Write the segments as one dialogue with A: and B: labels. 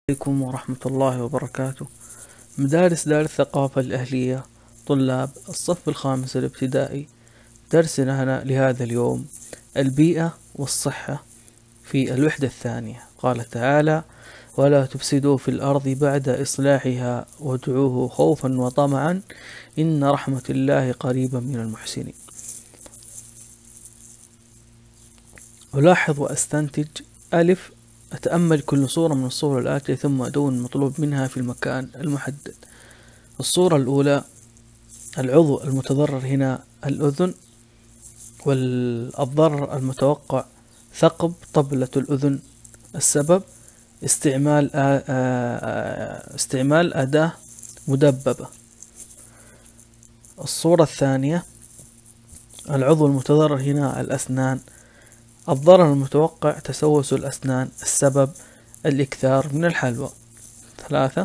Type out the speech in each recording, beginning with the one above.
A: عليكم ورحمة الله وبركاته. مدارس دار الثقافة الأهلية، طلاب الصف الخامس الابتدائي. درسنا هنا لهذا اليوم البيئة والصحة في الوحدة الثانية. قال تعالى: ولا تفسدوا في الأرض بعد إصلاحها وادعوه خوفا وطمعا إن رحمة الله قريبا من المحسنين. ألاحظ وأستنتج: ألف، أتأمل كل صورة من الصور الآتية ثم أدون المطلوب منها في المكان المحدد. الصورة الأولى: العضو المتضرر هنا الأذن، والضرر المتوقع ثقب طبلة الأذن. السبب: استعمال أداة مدببة. الصورة الثانية: العضو المتضرر هنا الأسنان، الضرر المتوقع تسوس الأسنان. السبب: الإكثار من الحلوى. 3.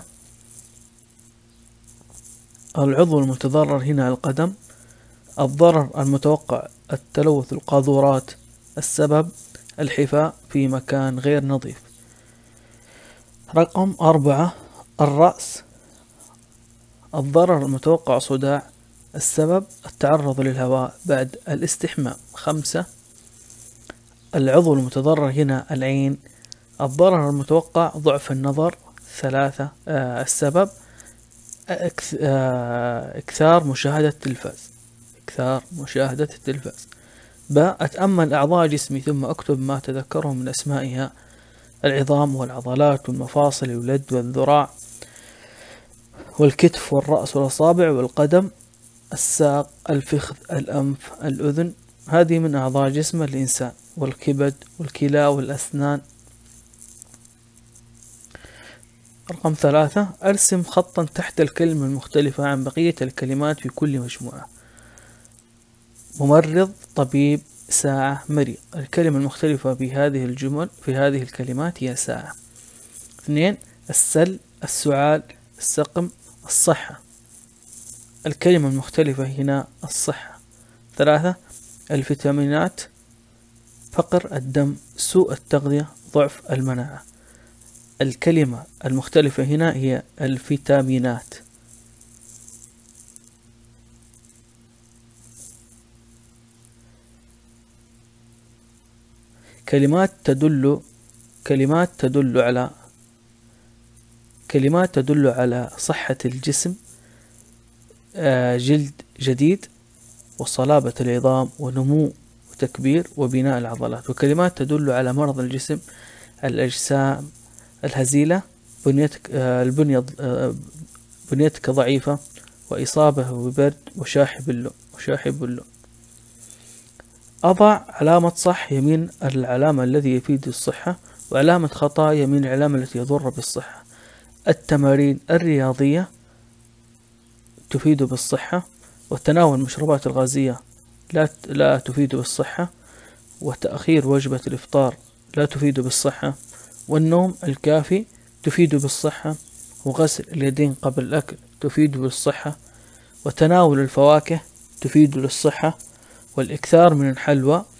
A: العضو المتضرر هنا القدم، الضرر المتوقع التلوث القاذورات. السبب: الحفاء في مكان غير نظيف. رقم 4: الرأس، الضرر المتوقع صداع. السبب: التعرض للهواء بعد الاستحمام. 5. العضو المتضرر هنا العين، الضرر المتوقع ضعف النظر. 3. السبب: إكثار مشاهدة التلفاز. أتأمل أعضاء جسمي ثم أكتب ما تذكره من أسمائها: العظام والعضلات والمفاصل واليد والذراع والكتف والرأس والأصابع والقدم، الساق، الفخذ، الأنف، الأذن. هذه من أعضاء جسم الإنسان. والكبد والكلى والأسنان. رقم 3: أرسم خطا تحت الكلمة المختلفة عن بقية الكلمات في كل مجموعة. ممرض، طبيب، ساعة، مريض. الكلمة المختلفة في هذه الكلمات هي ساعة. 2. السل، السعال، السقم، الصحة. الكلمة المختلفة هنا الصحة. 3. الفيتامينات، فقر الدم، سوء التغذية، ضعف المناعة. الكلمة المختلفة هنا هي الفيتامينات. كلمات تدل على صحة الجسم: جلد جديد، وصلابة العظام، ونمو وتكبير وبناء العضلات. وكلمات تدل على مرض الجسم: الأجسام الهزيلة، بنيتك ضعيفة، وإصابة ببرد، وشاحب اللون. أضع علامة صح يمين العلامة الذي يفيد الصحة، وعلامة خطأ يمين العلامة التي يضر بالصحة. التمارين الرياضية تفيد بالصحة، وتناول المشروبات الغازية لا تفيد بالصحة، وتأخير وجبة الإفطار لا تفيد بالصحة، والنوم الكافي تفيد بالصحة، وغسل اليدين قبل الأكل تفيد بالصحة، وتناول الفواكه تفيد للصحة، والإكثار من الحلوى